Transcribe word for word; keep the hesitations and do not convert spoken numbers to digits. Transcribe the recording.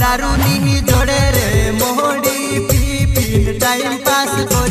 दारू नी जोड़े रे मोहड़ी पी पी टाइम पास